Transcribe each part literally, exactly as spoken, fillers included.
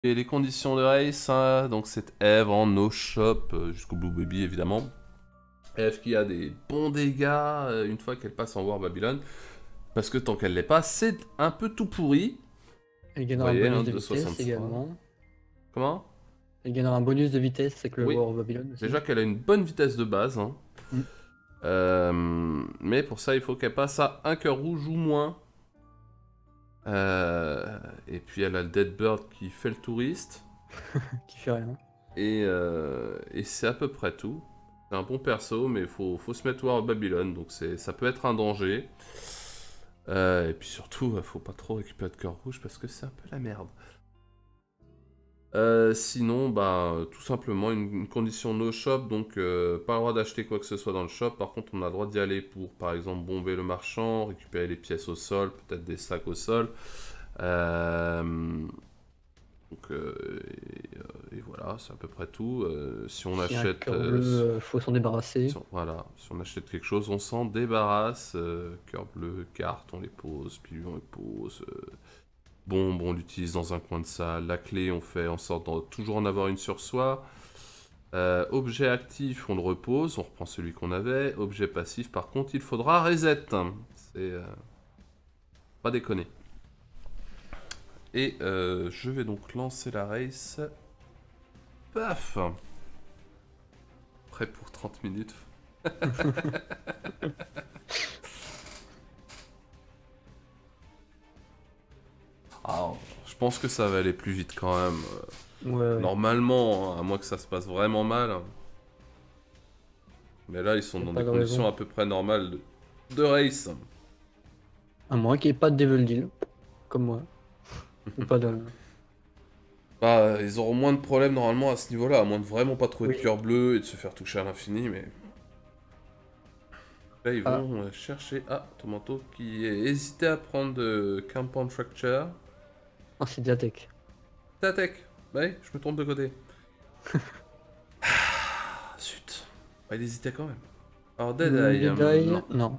Et les conditions de race, hein, donc c'est Eve en no shop euh, jusqu'au Blue Baby évidemment. Eve qui a des bons dégâts euh, une fois qu'elle passe en War Babylon. Parce que tant qu'elle l'est pas, c'est un peu tout pourri. Elle Vous gagnera un voyez, bonus hein, de vitesse deux virgule soixante-trois. également. Comment? Elle gagnera un bonus de vitesse avec le Oui. War of Babylon aussi. Déjà qu'elle a une bonne vitesse de base. Hein. Mm. Euh, mais pour ça, il faut qu'elle passe à un cœur rouge ou moins. Euh, et puis elle a le Deadbird qui fait le touriste. Qui fait rien. Et, euh, et c'est à peu près tout. C'est un bon perso, mais il faut, faut se mettre War of Babylon, donc ça peut être un danger. Euh, et puis surtout, faut pas trop récupérer de cœur rouge parce que c'est un peu la merde. Euh, sinon, bah, tout simplement une, une condition no shop, donc euh, pas le droit d'acheter quoi que ce soit dans le shop. Par contre, on a le droit d'y aller pour, par exemple, bomber le marchand, récupérer les pièces au sol, peut-être des sacs au sol. Euh, donc, euh, et, euh, et voilà, c'est à peu près tout. Euh, si on Si un achète, cœur euh, bleu, si, euh, faut s'en débarrasser. si on, voilà, si on achète quelque chose, on s'en débarrasse. Euh, cœur bleu, carte, on les pose, pilule, on les pose. Euh, Bombe, on l'utilise dans un coin de salle. La clé, on fait en sorte de toujours en avoir une sur soi. Euh, objet actif, on le repose, on reprend celui qu'on avait. Objet passif, par contre, il faudra reset. C'est euh, pas déconner. Et euh, je vais donc lancer la race. Paf! Prêt pour trente minutes. Ah, je pense que ça va aller plus vite quand même. Ouais, ouais. Normalement, hein, à moins que ça se passe vraiment mal. Mais là, ils sont Y a dans pas des de conditions raison. à peu près normales de, de race. À moins qu'il n'y ait pas de Devil Deal. Comme moi. Ou pas de. Bah, ils auront moins de problèmes normalement à ce niveau-là, à moins de vraiment pas trouver de Oui. cœur bleu et de se faire toucher à l'infini, mais... Là, ils Ah, vont euh, chercher... Ah, Tomato qui hésitait à prendre de Compound Fracture. ah c'est Diatec. T'attaques. Bah oui, je me trompe de côté. Ah, zut. Bah, il hésitait quand même. Alors, Dead Hmm, Eye, euh, Deadeye, non. non.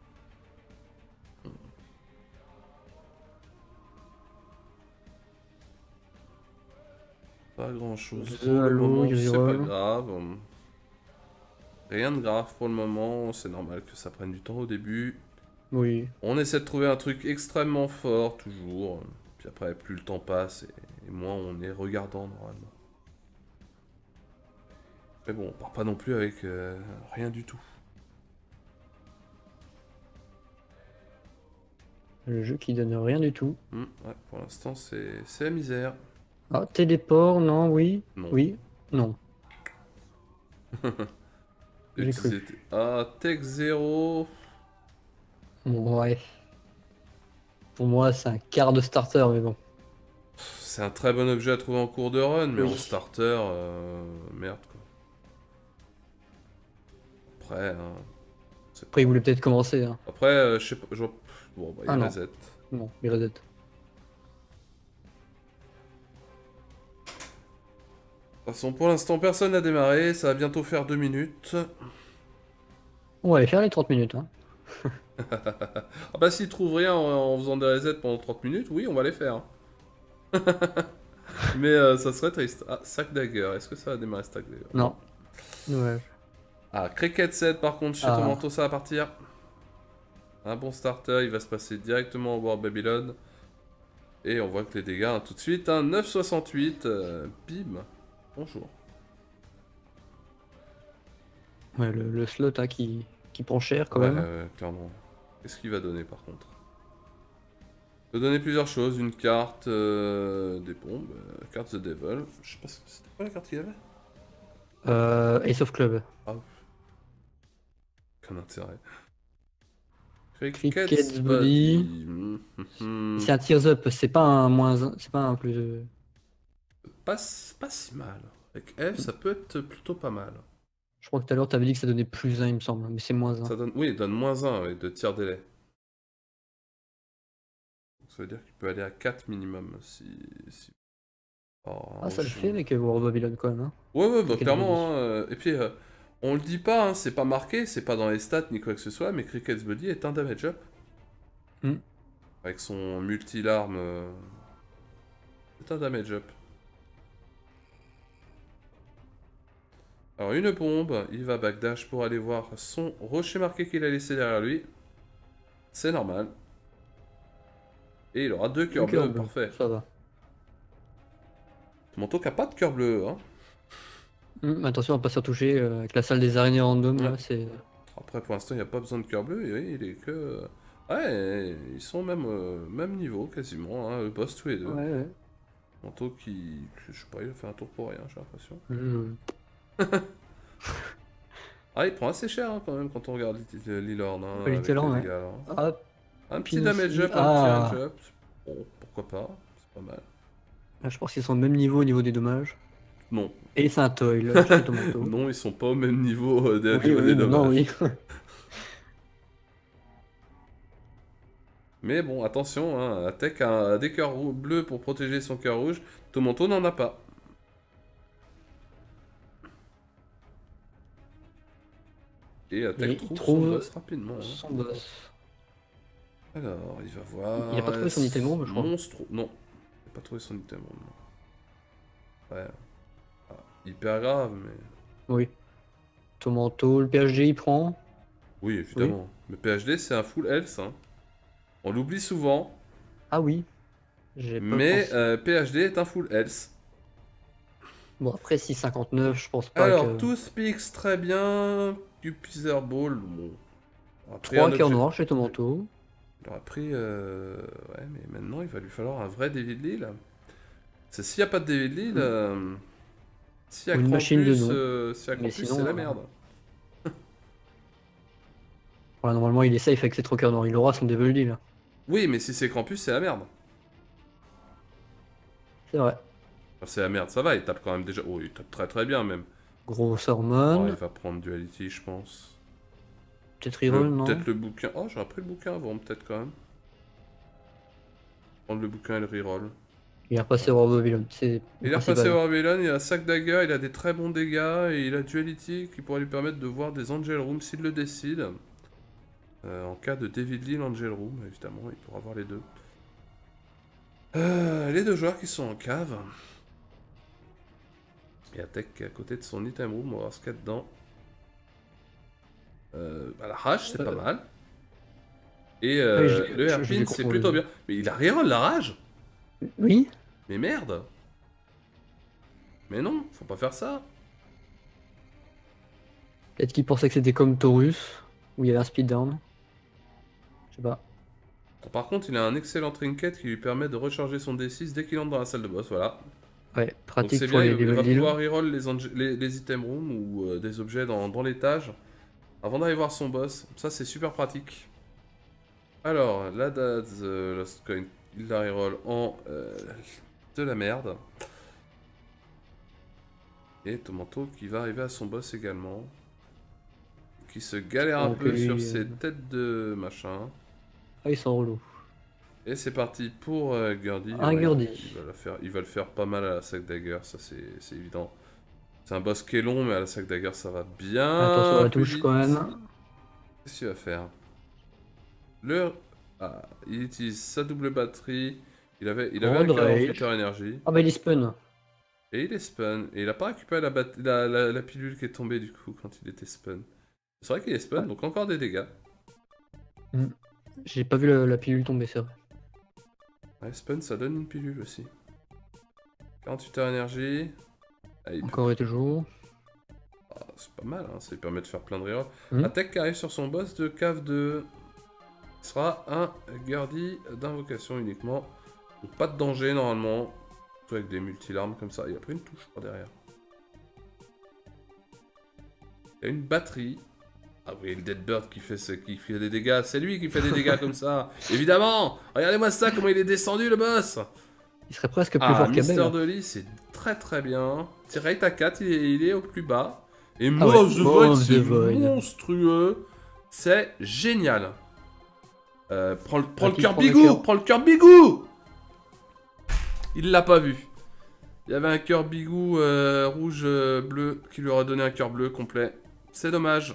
Pas grand-chose pour The le Halo, moment, c'est pas Reroll. grave. Rien de grave pour le moment, c'est normal que ça prenne du temps au début. Oui. On essaie de trouver un truc extrêmement fort, toujours. Puis après, plus le temps passe, et, et moins on est regardant, normalement. Mais bon, on part pas non plus avec euh, rien du tout. Le jeu qui donne rien du tout. Hmm, ouais, pour l'instant, c'est c'est la misère. Ah, téléport, non, oui. Non. Oui. Non. J'ai cru. Utiliser... Ah, Tech zéro. Bon, ouais. Pour moi, c'est un quart de starter, mais bon. C'est un très bon objet à trouver en cours de run, mais en Oui. starter, euh, merde, quoi. Après, hein, c'est Après, il pas... voulait peut-être commencer, hein. Après, euh, je sais pas... je vois- Bon, bah, il Ah non. reset. Bon, il reset. De toute façon, pour l'instant, personne n'a démarré. Ça va bientôt faire deux minutes. On va aller faire les trente minutes, hein. Ah bah s'ils trouvent rien en, en faisant des resets pendant trente minutes, oui, on va les faire. Mais euh, ça serait triste. Ah, Sac Dagger, est-ce que ça va démarrer Sac Dagger? Non. Non. Ouais. Ah, Cricket sept par contre, chez Ah. Tomanto ça va partir. Un bon starter, il va se passer directement au War Babylon. Et on voit que les dégâts, hein, tout de suite, hein, neuf virgule soixante-huit, euh, bim. Bonjour. Ouais, le, le slot hein, qui, qui prend cher quand Ouais, même. euh, clairement. Qu'est-ce qu'il va donner par contre? Il va donner plusieurs choses, une carte, euh, des bombes, euh, carte The Devil. Je sais pas, ce que- c'était quoi la carte qu'il y avait? Euh, Ace of Club. Ah, aucun intérêt. Cricket's Cricket's Body. Body. Hmm, hmm, hmm. C'est un tears up, c'est pas un moins un, c'est pas un plus. euh, Pas, s- pas si mal. Avec F, ça peut être plutôt pas mal. Je crois que tout à l'heure t'avais dit que ça donnait plus un, il me semble, mais c'est moins un. Ça donne, oui, il donne moins un de tir délai. Donc ça veut dire qu'il peut aller à quatre minimum si. si... Oh, Ah, ça le je- fait avec euh, War of Babylon quand même. Hein. Ouais, ouais, bah Cricket's Body. clairement. Hein, euh, Et puis, euh, on le dit pas, hein, c'est pas marqué, c'est pas dans les stats ni quoi que ce soit, mais Cricket's Body est un damage up. Hmm. Avec son multi-larme. euh, C'est un damage up. Alors une bombe, il va backdash pour aller voir son rocher marqué qu'il a laissé derrière lui. C'est normal. Et il aura deux cœurs cœur bleus, bleu, parfait. ça va. Tomonto qui a pas de cœur bleu, hein. Hum, attention à pas se faire toucher euh, avec la salle des araignées random, Ouais. là, c'est... Après, pour l'instant, il n'y a pas besoin de cœur bleu. Et oui, il est que... Ouais, ils sont même, euh, même niveau, quasiment, hein, le boss tous les deux. Ouais, ouais. Tomonto qui... Je sais pas, il a fait un tour pour rien, j'ai l'impression. Je- Ah, il prend assez cher, hein, quand même, quand on regarde Lilord, hein, avec les Littéralement, ouais. dégâts, là. Ah, Un puis petit damage aussi- up, ah. un petit range up. Bon, pourquoi pas, c'est pas mal. Là, je pense qu'ils sont au même niveau au niveau des dommages. Non. Et c'est un toil chez Tomonto. Non, ils sont pas au même niveau euh, des, Oui, niveau oui, des non, dommages. oui. Mais bon, attention, hein, Atek a des cœurs rou- bleus pour protéger son cœur rouge. Tomonto n'en a pas. Et Atek Et il trouve, trouve son boss rapidement. hein. Son boss. Alors, il va voir... Il a pas trouvé son item bombe, je crois. Monstre... Non, il n'a pas trouvé son item bombe, non. Ouais. Ah, hyper grave, mais... Oui. Tomonto, le P H D il prend. Oui, évidemment. Le P H D, c'est un full health, hein. On l'oublie souvent, Ah oui. J'ai pas mais pensé. euh, P H D est un full health. Bon, après six cinquante-neuf, je pense pas Alors, que... Toothpicks, très bien. Du Pither Ball, bon. On a pris trois un cœurs objet- noirs chez Tomonto. Il aura pris... euh, Ouais, mais maintenant, il va lui falloir un vrai David Lee, là. C'est s'il n'y a pas de David Lee, là... euh, S'il y a Ou une Krampus, machine de nom. euh, s'il y a Mais Krampus, sinon, c'est la euh, merde. Voilà, normalement, il est safe avec ses trois cœurs noirs. Il aura son Devil Deal. Oui, mais si c'est Krampus, c'est la merde. C'est vrai. Enfin, c'est la merde, ça va, il tape quand même déjà... Oh, il tape très très bien, même. Gros Oh, Hormone. il va prendre Duality, je pense. Peut-être Le- reroll, non? Peut-être le bouquin. Oh, j'aurais pris le bouquin avant, peut-être quand même. Prendre le bouquin et le reroll. Il est repassé au Babylon. C'est Il est repassé au Babylon, il a sac dagger, il a des très bons dégâts et il a Duality qui pourrait lui permettre de voir des Angel Room s'il le décide. Euh, en cas de David Lee, l'Angel Room, évidemment, il pourra voir les deux. Euh, les deux joueurs qui sont en cave. Et Atek qui est à côté de son item room, on va voir ce qu'il y a dedans. Euh, bah, la rage, c'est pas Euh. mal. Et euh, Oui, je- le je- je hairpin, l'ai c'est contrôlé. plutôt bien. Mais il a reroll la rage. Oui. Mais merde. Mais non, faut pas faire ça. Peut-être qu'il pensait que c'était comme Taurus, où il y avait un speed down. Je sais pas. Par contre, il a un excellent trinket qui lui permet de recharger son D six dès qu'il entre dans la salle de boss, voilà. Ouais, Donc pratique c'est pour bien, les il, il va level deals. pouvoir reroll les, ange- les, les item rooms ou euh, des objets dans, dans l'étage avant d'aller voir son boss. Ça, c'est super pratique. Alors, la Dad's euh, Lost Coin, il la reroll en euh, de la merde. Et Tomonto qui va arriver à son boss également. Qui se galère un Donc, peu lui, sur euh, ses têtes de machin. Ah, ils sont relous. Et c'est parti pour euh, Gurdy. Un Ouais, Gurdy. Il va, la faire, il va le faire pas mal à la sac dagger, ça c'est c'est évident. C'est un boss qui est long, mais à la sac dagger ça va bien. Attention à la plus touche vite. quand même. Qu'est-ce qu'il va faire? Le... Ah, il utilise sa double batterie. Il avait, il avait un Grand cœur rage. Filter énergie. Ah bah il est spun. Et il est spun. Et il a pas récupéré la, bat- la, la, la pilule qui est tombée du coup quand il était spun. C'est vrai qu'il est spun, Ouais. donc encore des dégâts. J'ai pas vu la, la pilule tomber, c'est vrai. Ouais, spun ça donne une pilule aussi. quarante-huit heures énergie. Ah, il peut- Encore et toujours. Ah, c'est pas mal, hein, ça lui permet de faire plein de rerolls. Hmm. Attaque qui arrive sur son boss de cave deux. Ce sera un Gurdy d'invocation uniquement. Donc pas de danger normalement. Surtout avec des multi-larmes comme ça. Il a pris une touche, je crois, derrière. Il y a une batterie. Ah oui, le Deadbird qui fait, ce- qui fait des dégâts. C'est lui qui fait des dégâts comme ça. Évidemment. Regardez-moi ça, comment il est descendu le boss. Il serait presque plus Ah, fort Mister qu'Abel. Dolly, c'est très très bien. Tirate à quatre, il est, il est au plus bas. Et Ah Maw ouais, of the Maw Void, of the c'est Void. monstrueux. C'est génial. Euh, prends le, prends le Pratique cœur pour le bigou, cœur. prends le cœur bigou. Il l'a pas vu. Il y avait un cœur bigou euh, rouge euh, bleu qui lui aurait donné un cœur bleu complet. C'est dommage.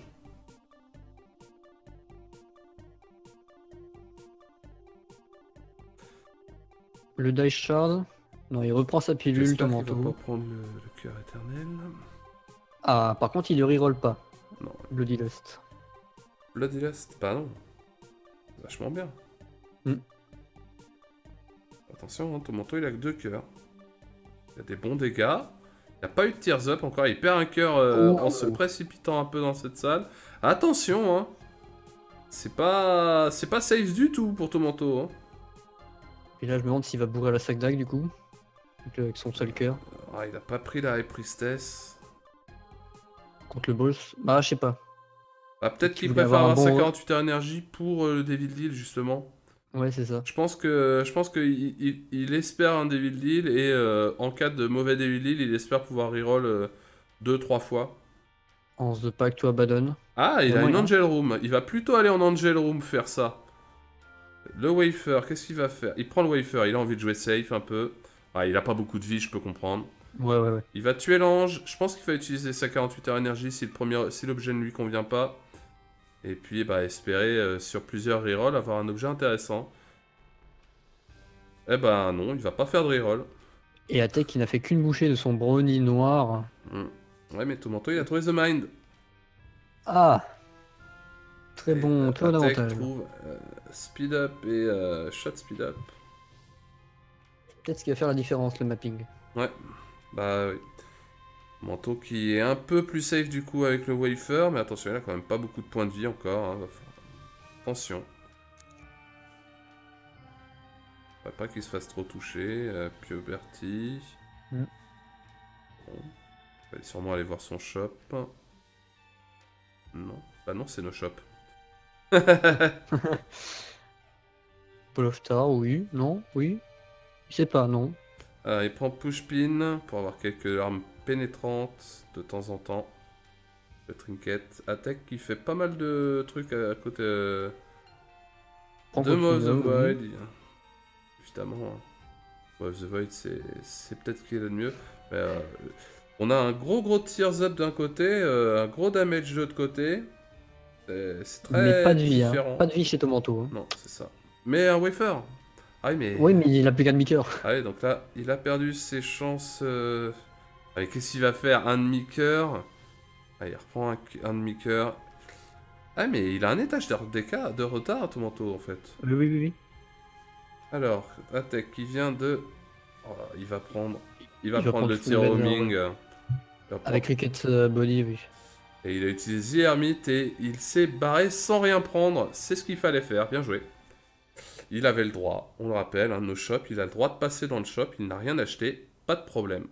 Le Dice Shard. Non, il reprend sa pilule, J'espère qu'il va Tomonto. pas prendre le, le cœur éternel. Ah, par contre, il ne reroll pas. Non. Bloody Lust. Bloodlust, bah non. Vachement bien. Mm. Attention, hein, Tomanto, il a que deux cœurs. Il a des bons dégâts. Il n'a pas eu de tears up encore. Il perd un cœur euh, Oh. en se précipitant un peu dans cette salle. Attention, hein. C'est pas... C'est pas safe du tout pour Tomanto, hein. Et là, je me demande s'il va bourrer la sac d'ag du coup. Avec son seul cœur. Ah, il a pas pris la High Priestess. Contre le boss. Bah, je sais pas. Ah, peut-être Qu'il qu'il voulait préfère avoir un avoir sa bon- quarante-huit heures énergie pour euh, le Devil Deal, justement. Ouais, c'est ça. Je pense que je pense qu'il il, il espère un Devil Deal et euh, en cas de mauvais Devil Deal, il espère pouvoir reroll euh, deux trois fois. Anse de Pacte, tu abandonnes. Ah, il Il y a a une moyen. Angel Room. Il va plutôt aller en Angel Room faire ça. Le Wafer, qu'est-ce qu'il va faire? Il prend le Wafer, il a envie de jouer safe un peu. Ah, il a pas beaucoup de vie, je peux comprendre. Ouais, ouais, ouais. Il va tuer l'ange. Je pense qu'il va utiliser sa quarante-huit heures énergie si le premier, si l'objet ne lui convient pas. Et puis, bah, espérer euh, sur plusieurs rerolls avoir un objet intéressant. Eh ben non, il va pas faire de reroll. Et Atek qui n'a fait qu'une bouchée de son brownie noir. Hmm. Ouais, mais Tomanto, il a trouvé The Mind. Ah, très Et, bon, euh, très bon Attack avantage. trouve euh, Speed Up et euh, Shot Speed Up. Peut-être ce qui va faire la différence, le mapping. Ouais, bah oui. Manteau qui est un peu plus safe du coup avec le Wafer, mais attention, il a quand même pas beaucoup de points de vie encore. Hein. Attention. Faudrait pas qu'il se fasse trop toucher. Euh, Puberty. Mm. Bon. Il va sûrement aller voir son shop. Non. Bah non, c'est nos shops. Ball of Tar, oui, non, oui. Je sais pas, non. Alors, il prend Pushpin pour avoir quelques armes pénétrantes de temps en temps. Le trinket. Attack qui fait pas mal de trucs à, à côté euh, Prends de Maw of the Continua, Void. oui. Évidemment. hein. Maw of the Void, c'est c'est peut-être ce qu'il y a de mieux. Mais, euh, on a un gros gros tears up d'un côté, euh, un gros damage de l'autre côté. C'est c'est très Mais pas de vie, hein. différent. Pas de vie chez Tomanto. Hein. Non, c'est ça. Mais un wafer. Ah oui, mais... Oui, mais il a plus qu'un demi-cœur. Ah oui, donc là, il a perdu ses chances... Euh... Allez, qu'est-ce qu'il va faire? Un demi-cœur. Ah, il reprend un, un demi-cœur. Ah, mais il a un étage de, déca- de retard, Tomanto, en fait. Oui, oui, oui. oui. Alors, Attack qui vient de... Oh, il va prendre... Il va Il va prendre prendre le full tir banner, roaming. ouais. euh, il va Avec prendre- Cricket euh, Body, oui. Et il a utilisé The Hermit et il s'est barré sans rien prendre. C'est ce qu'il fallait faire, bien joué. Il avait le droit, on le rappelle, hein, nos shops, il a le droit de passer dans le shop, il n'a rien acheté, pas de problème.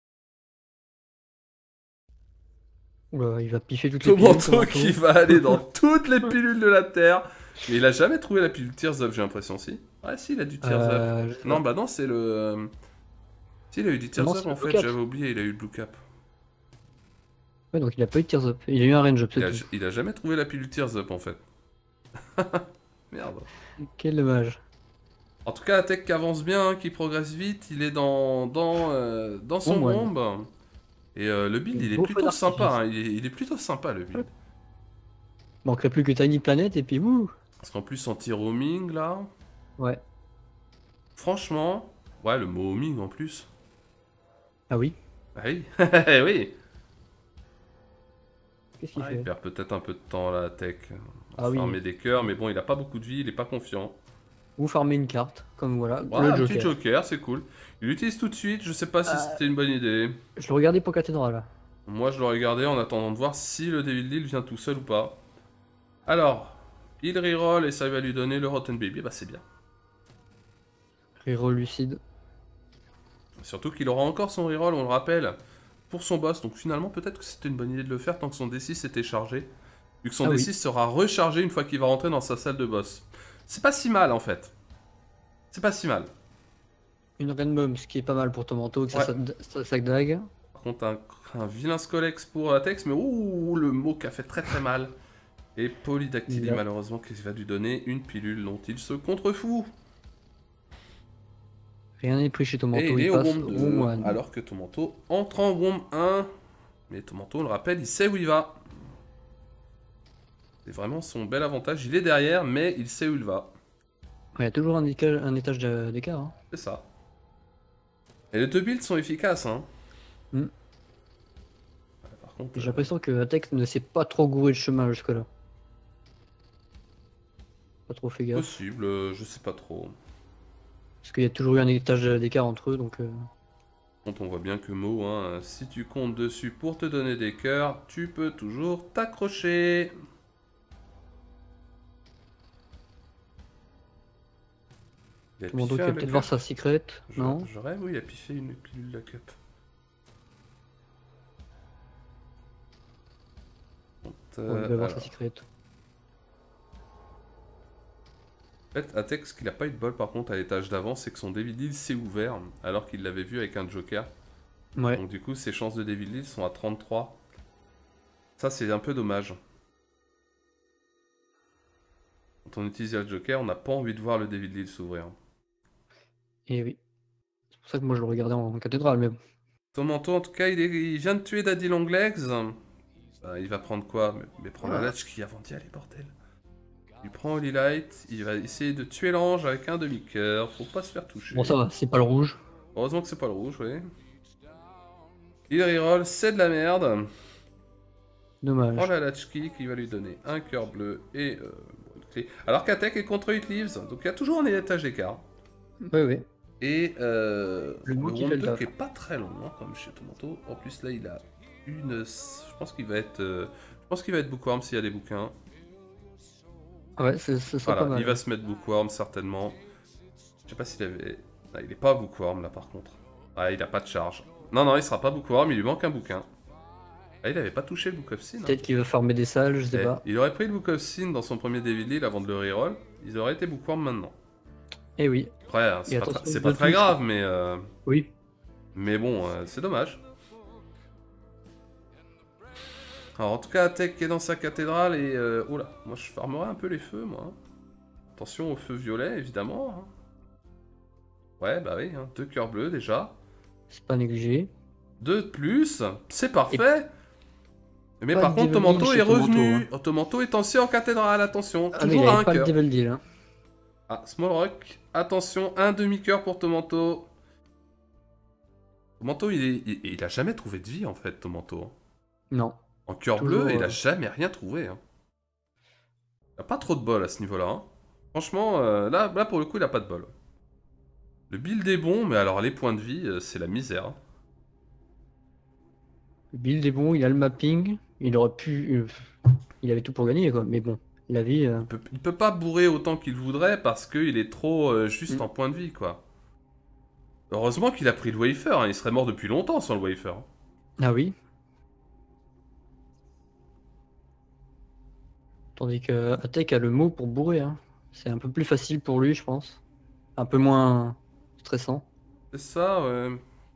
Oula, il va piffer toutes les pilules. Tomanto Tomanto. qui va aller dans toutes les pilules de la Terre. Mais il a jamais trouvé la pilule Tears Up, j'ai l'impression, si. Ouais, si, il a du Tears Up. Euh, je sais Non, pas. bah non, c'est le... euh, Si, il a eu du Tears Non, Up, c'est en le fait, Blue Cap. j'avais oublié, il a eu le Blue Cap. Ouais, donc il a pas eu de tears up. Il a eu un range up, Il c'est a, tout. il a jamais trouvé la pilule Tears Up, en fait. Merde. Quel dommage. En tout cas, Attack qui avance bien, qui progresse vite, il est dans, dans, euh, dans son Bon, bombe. Et euh, le build, il est Beau feu plutôt d'artifice. sympa, hein, il, est, il est plutôt sympa, le build. Manquerait plus que Tiny Planet et puis wouh. Parce qu'en plus, anti-roaming, là... Ouais. Franchement... Ouais, le mot roaming, en plus. Ah oui. Ah oui, oui. Qu'est-ce qu'il Ah, fait il perd peut-être un peu de temps, là, Tech. Ah oui. Farmer des cœurs, mais bon, il a pas beaucoup de vie, il est pas confiant. Ou farmer une carte, comme voilà. Ouais, le un Joker. petit Joker, c'est cool. Il l'utilise tout de suite, je sais pas si Euh. c'était une bonne idée. Je le regardais pour cathédrale. Moi, je l'aurais gardé en attendant de voir si le Devil Deal vient tout seul ou pas. Alors, il reroll et ça va lui donner le Rotten Baby, bah c'est bien. Reroll lucide. Surtout qu'il aura encore son reroll, on le rappelle, pour son boss. Donc finalement, peut-être que c'était une bonne idée de le faire tant que son D six était chargé. Vu que son Ah D oui. six sera rechargé une fois qu'il va rentrer dans sa salle de boss. C'est pas si mal en fait. C'est pas si mal. Une Rainbow, ce qui est pas mal pour Tomanto, que ça, Ouais. ça, ça sac d'ag. Par contre, un, un vilain Scolex pour Atex, mais ouh, le mot qui a fait très très mal. Et Polydactyly, Là. malheureusement, qui va lui donner une pilule dont il se contrefout. Rien n'est pris chez Tomanto, Et il, il est au passe Womb au deux, Womb un. alors que Tomanto entre en Womb un. Mais Tomanto, on le rappelle, il sait où il va. C'est vraiment son bel avantage. Il est derrière, mais il sait où il va. Il y a toujours un, éca- un étage de- d'écart. Hein. C'est ça. Et les deux builds sont efficaces, hein. Mm. Par par contre... J'ai euh, l'impression que Atex ne s'est pas trop gouré de chemin jusque-là. Pas trop fait gaffe. Possible, euh, je sais pas trop. Parce qu'il y a toujours eu un étage d'écart entre eux, donc... Euh... Quand on voit bien que Mo, hein, si tu comptes dessus pour te donner des cœurs, tu peux toujours t'accrocher. Il a Tout le monde qui piffé va un peut-être le voir cup. sa secret, Je, non? je rêve, oui, il a piffé une pilule de cup. On Euh, va voir alors. sa secret. En fait, Atex, qu'il n'a pas eu de bol par contre à l'étage d'avant, c'est que son Devil Deal s'est ouvert alors qu'il l'avait vu avec un Joker. Ouais. Donc du coup, ses chances de Devil Deal sont à trente-trois. Ça, c'est un peu dommage. Quand on utilise le Joker, on n'a pas envie de voir le Devil Deal s'ouvrir. Et oui. C'est pour ça que moi je le regardais en cathédrale, mais bon. Ton manteau, en tout cas, il, est- il vient de tuer Daddy Longlegs. Bah, il va prendre quoi? mais, mais prends la latchkey avant d'y aller, bordel. Il prend Holy Light, il va essayer de tuer l'ange avec un demi-cœur. Faut pas se faire toucher. Bon, ça va, c'est pas le rouge. Heureusement que c'est pas le rouge, oui. Il reroll, c'est de la merde. Dommage. Prends la latchkey qui va lui donner un cœur bleu et euh, bon, une clé. Alors qu'Attack est contre huit Leaves, donc il y a toujours un étage d'écart. Oui, oui. Et euh, Le le mot qui fait le Wonder taf. qui est pas très long, hein, comme chez Tomato. En plus là, il a une... Je pense qu'il va être... euh, Je pense qu'il va être Bookworm s'il y a des bouquins. Ouais, ce ce serait Voilà, pas mal. il va se mettre Bookworm certainement. Je sais pas s'il avait... Ah, il est pas Bookworm là par contre. Ah, il a pas de charge. Non, non, il sera pas Bookworm, il lui manque un bouquin. Ah, il avait pas touché le Book of Sin. Hein. Peut-être qu'il veut farmer des salles, je sais Eh, pas. il aurait pris le Book of Sin dans son premier Devil Deal avant de le reroll. Ils auraient été Bookworm maintenant. Eh oui. Après, hein, c'est Et pas, attention, tra- c'est deux pas très touches. grave, mais... euh, Oui. Mais bon, euh, c'est dommage. Alors en tout cas, Atek est dans sa cathédrale et... Euh... Oh là, moi je farmerai un peu les feux, moi. Attention aux feux violets, évidemment. Hein. Ouais, bah oui, hein. Deux cœurs bleus déjà. C'est pas négligé. Deux de plus, c'est parfait. Mais pas par de contre, Devil Deal Tomanto chez est revenu. Tomanto, Oh, Tomanto est ancien en cathédrale, attention. Ah, mais il Toujours à avait un pas le cœur. Devil Deal. Hein. Ah, Small Rock, attention, un demi-cœur pour Tomanto. Tomanto, il, est... il... il a jamais trouvé de vie en fait, Tomanto. Non. En cœur Toujours, bleu, il a euh, jamais rien trouvé. Hein. Il a pas trop de bol à ce niveau-là. Hein. Franchement, euh, là, là pour le coup, il a pas de bol. Le build est bon, mais alors les points de vie, euh, c'est la misère. Hein. Le build est bon, il a le mapping. Il aurait pu. euh, Il avait tout pour gagner, quoi. Mais bon, la vie. euh, Il peut, il peut pas bourrer autant qu'il voudrait parce qu'il est trop euh, juste Mm. en points de vie, quoi. Heureusement qu'il a pris le wafer, hein. Il serait mort depuis longtemps sans le wafer. Hein. Ah oui. Tandis que Atek a le mot pour bourrer. Hein. C'est un peu plus facile pour lui, je pense. Un peu moins stressant. C'est ça, ouais.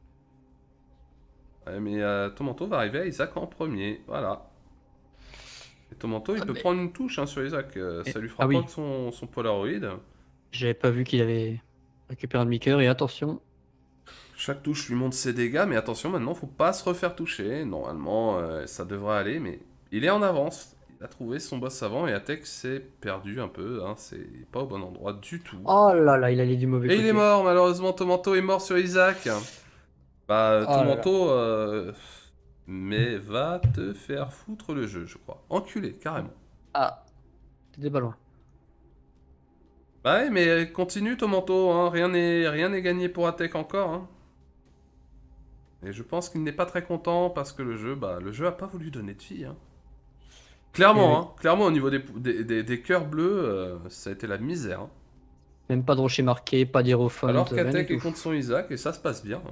Ouais, mais euh, Tomanto va arriver à Isaac en premier, voilà. Et Tomanto, il Ah, peut mais- prendre une touche hein, sur Isaac, euh, Et- ça lui fera Ah pas oui. que son, son Polaroid. J'avais pas vu qu'il avait récupéré un demi-cœur. Et attention. Chaque touche lui montre ses dégâts, mais attention, maintenant, faut pas se refaire toucher. Normalement, euh, ça devrait aller, mais il est en avance. Il a trouvé son boss avant et Atek s'est perdu un peu, hein, c'est pas au bon endroit du tout. Oh là là, il allait du mauvais Et côté. il est mort, malheureusement, Tomanto est mort sur Isaac. Bah, Oh là là. Tomanto, euh, mais va te faire foutre le jeu, je crois. Enculé, carrément. Ah. C'était pas loin. Bah ouais, mais continue, Tomanto, hein, rien n'est rien n'est gagné pour Atek encore. Hein. Et je pense qu'il n'est pas très content parce que le jeu, bah, le jeu a pas voulu donner de vie. Hein. Clairement, Eh oui. hein, clairement, au niveau des, des, des, des cœurs bleus, euh, ça a été la misère. Hein. Même pas de rocher marqué, pas d'hérophone. Alors rien qu'Atek du est tout. contre son Isaac et ça se passe bien. Hein.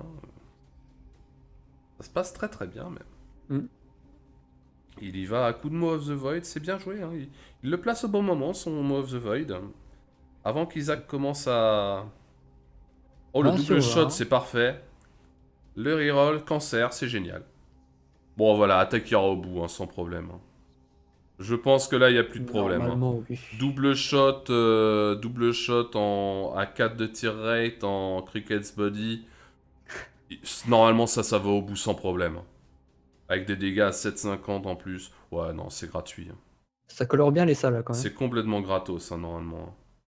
Ça se passe très très bien même. Mm. Il y va à coup de Maw of the Void, c'est bien joué. Hein. Il, il le place au bon moment, son Maw of the Void. Avant qu'Isaac commence à... Oh, le Ah, double sur, shot, hein. c'est parfait. Le reroll, cancer, c'est génial. Bon, voilà, Attack ira au bout, hein, sans problème. hein. Je pense que là, il n'y a plus de problème. hein. Normalement, oui. Double shot, euh, double shot en, à quatre de tir rate en Cricket's Body. Normalement, ça, ça va au bout sans problème. hein. Avec des dégâts à sept cinquante en plus. Ouais, non, c'est gratuit. hein. Ça colore bien les salles, là, quand même. C'est complètement gratos, hein, normalement.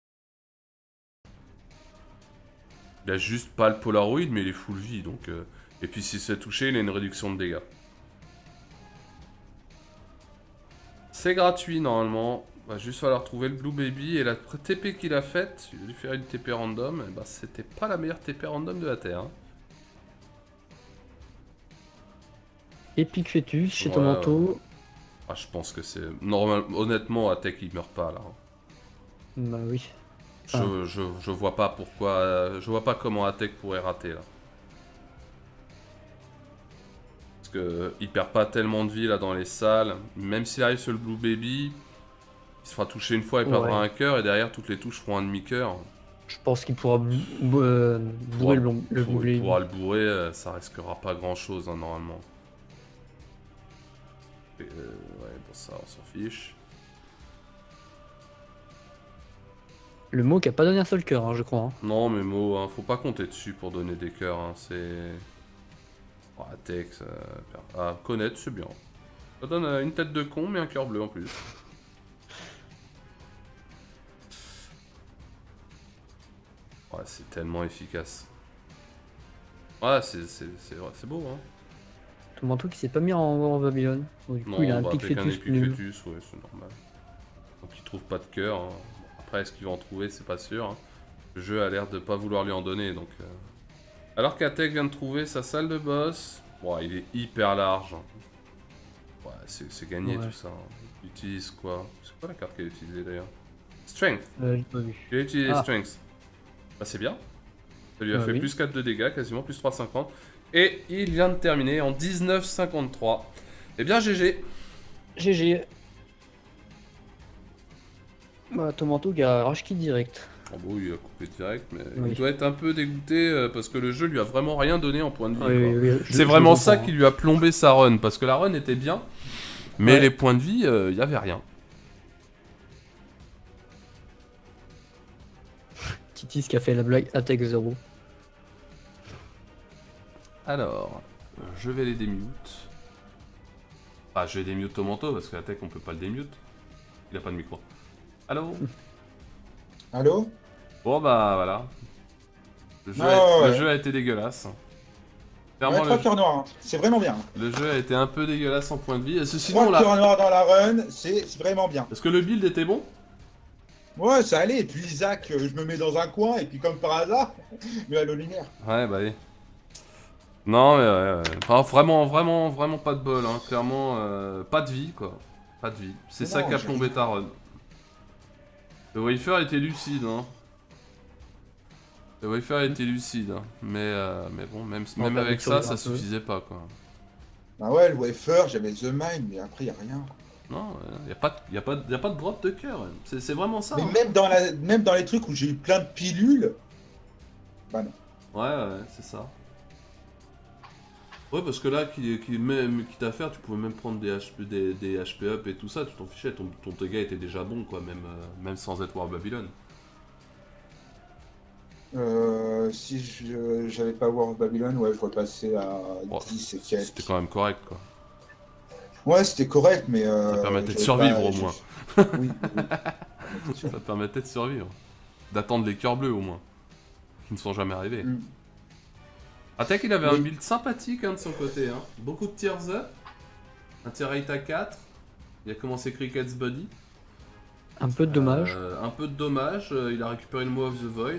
Il a juste pas le Polaroid, mais il est full vie, donc... euh, Et puis s'il se fait toucher, il a une réduction de dégâts. C'est gratuit normalement. Va juste falloir trouver le Blue Baby et la T P qu'il a faite. Il a dû faire une T P random. Et bah, c'était pas la meilleure T P random de la Terre. Hein. Epic Fetus chez Ouais, Tomanto. ouais. Ah, je pense que c'est. Normal... Honnêtement, Atek il meurt pas là. Bah oui. Je, Ah. je, je vois pas pourquoi. euh, Je vois pas comment Atek pourrait rater là. Parce que il perd pas tellement de vie là dans les salles. Même s'il arrive sur le Blue Baby, il se fera toucher une fois et perdra Ouais. un cœur. Et derrière, toutes les touches feront un demi-cœur. Je pense qu'il pourra bou- bou- euh, bourrer le, long- le Pour- boulet. Il pourra le bourrer, euh, ça risquera pas grand chose hein, normalement. Et, euh, ouais, bon, ça, on s'en fiche. Le mot qui a pas donné un seul cœur, hein, je crois. hein. Non, mais Mo, hein, faut pas compter dessus pour donner des cœurs. Hein, c'est. Oh, Atek, ça... Ah, connaître, c'est bien. Ça donne euh, une tête de con, mais un cœur bleu en plus. Ouais, c'est tellement efficace. Ouais, c'est c'est- c'est vrai, c'est beau, hein. Tomanto qui s'est pas mis en War of Babylon. Donc, du coup, Non, il a un bah, pic avec un Fetus épic nul. Fetus, ouais, c'est normal. Donc il trouve pas de cœur. Hein. Après, est-ce qu'il va en trouver, c'est pas sûr. Hein. Le jeu a l'air de pas vouloir lui en donner, donc... Euh... Alors qu'Atek vient de trouver sa salle de boss, bon, il est hyper large. Ouais, c'est c'est gagné Ouais. tout ça. hein. Il utilise quoi? C'est quoi la carte qu'il a utilisée d'ailleurs? Strength. Euh, j'ai pas vu. Il a utilisé Ah. Strength. Bah c'est bien. Ça lui a Bah fait oui. plus quatre de dégâts, quasiment plus trois virgule cinquante. Et il vient de terminer en dix-neuf virgule cinquante-trois. Eh bien G G. G G. Bah, Tomanto qui a rage kill direct. Oh bon, il a coupé direct, mais Oui. il doit être un peu dégoûté euh, parce que le jeu lui a vraiment rien donné en point de vie. Oui, quoi. oui, oui, je- C'est je vraiment le ça comprends, qui hein. lui a plombé sa run, parce que la run était bien, mais Ouais. les points de vie, il n'y avait rien. Titis qui a fait la blague Attack Zero. Alors, euh, je vais les démute. Ah, je vais démute Tomanto, parce que la tech, on peut pas le démute. Il a pas de micro. Allô. Allô? Bon bah voilà. Le jeu, Ah, a... ouais. le jeu a été dégueulasse. Ouais, Clairement, trois le... cœurs noirs, hein. C'est vraiment bien. le jeu a été un peu dégueulasse en point de vie. Et ce- Sinon, Trois là... cœurs noirs dans la run, c'est c'est vraiment bien. Est-ce que le build était bon? Ouais, ça allait. Et puis Isaac, euh, je me mets dans un coin, et puis comme par hasard, mais à l'eau lumière. Ouais, bah oui. Non, mais ouais, ouais. Enfin, vraiment, vraiment, vraiment pas de bol, hein. Clairement, euh, pas de vie, quoi. Pas de vie. C'est Mais ça non, qui a j'ai plombé rien. ta run. Le Wafer était lucide, hein. Le Wafer était lucide, hein. Mais, euh, mais bon, même, On même va avec survivre ça, ça un peu. suffisait pas, quoi. Bah ouais, le wafer, j'avais The Mind, mais après, y a rien. Non, il y a pas de, y a pas de, y a pas de drop de cœur. ouais. C'est c'est vraiment ça. Mais hein. même dans, la, même dans les trucs où j'ai eu plein de pilules, bah non. Ouais, ouais, c'est ça. Ouais, parce que là, qui, qui, même, quitte à faire, tu pouvais même prendre des H P, des, des H P up et tout ça, tu t'en fichais, ton, ton dégât était déjà bon, quoi, même, euh, même sans être War of Babylon. Euh, si je- j'avais pas War of Babylon, ouais, je repassais à Ouais, dix et C'était quelques. quand même correct, quoi. Ouais, c'était correct, mais. Euh, Ça permettait de j'avais survivre, pas- au je- moins. Oui, oui, oui. C'est sûr. Ça te permettait de survivre. D'attendre les cœurs bleus, au moins. Qui ne sont jamais arrivés. Mm. Attack, il avait un Oui. build sympathique, hein, de son côté, hein. Beaucoup de tears up. Un tier rate à quatre. Il a commencé Cricket's Body. Un peu de dommage. Euh, un peu de dommage, euh, il a récupéré le Maw of the Void.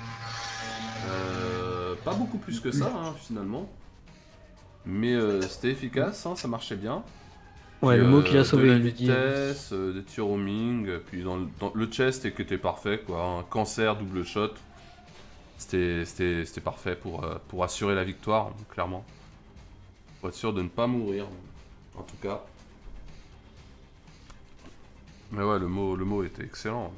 Euh, pas beaucoup plus que ça, hein, finalement. Mais euh, c'était efficace, hein, ça marchait bien. Ouais, Puis, le mot euh, qu'il a sauvé, de la il le dit. vitesse, euh, des tirs roaming, euh, puis dans le, dans le chest qui était parfait, quoi. Un cancer, double shot. C'était c'était- c'était parfait pour, euh, pour assurer la victoire, clairement. Pour être sûr de ne pas mourir, en tout cas. Mais ouais, le mot, le mot était excellent.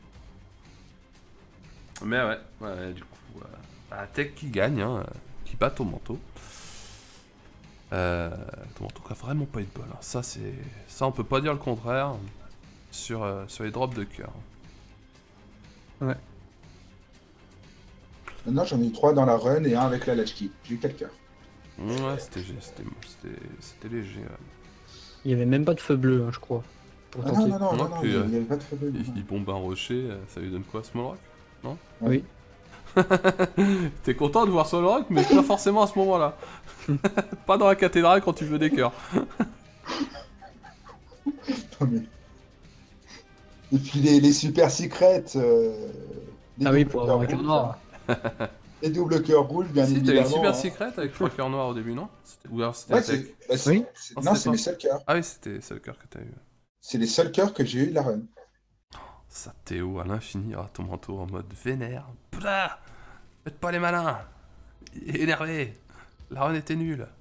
Mais ouais, ouais du coup, euh, bah, Tech qui gagne, hein, euh, qui bat Tomanto. Euh, Tomanto qui a vraiment pas eu de bol. hein. Ça, c'est, ça, on peut pas dire le contraire sur, euh, sur les drops de cœur. Maintenant, j'en ai eu trois dans la run et un avec la latchkey. J'ai eu quatre cœurs. Ouais, c'était, c'était, c'était, c'était léger. ouais. Il y avait même pas de feu bleu, hein, je crois. Pour Ah non, tenter. non, non, Non, non, non, puis, il euh, n'y avait pas de feu bleu. Il, non. il bombe un rocher, euh, ça lui donne quoi, Small Rock? Oui. T'es content de voir Small Rock, mais pas forcément à ce moment-là. Pas dans la cathédrale quand tu veux des cœurs. Non, mais- Et puis les, les super secrets. euh, les Ah oui, doubles pour avoir un cœurs cœur rouges, noir. Les doubles cœurs rouges, bien Si, t'avais évidemment. une super hein. secret avec trois cœurs noirs au début, non? C'était- Ou alors c'était Ouais, un tech. c'est. bah, c'est- Oui. c'est- Non, Non, c'était c'est pas. mes seuls cœurs. Ah oui, c'était c'est le cœur que t'as eu. C'est les seuls cœurs que j'ai eu de la run. Ça, Théo, à l'infini, à ton manteau en mode vénère. Putain, faites pas les malins. Énervé. La run était nulle.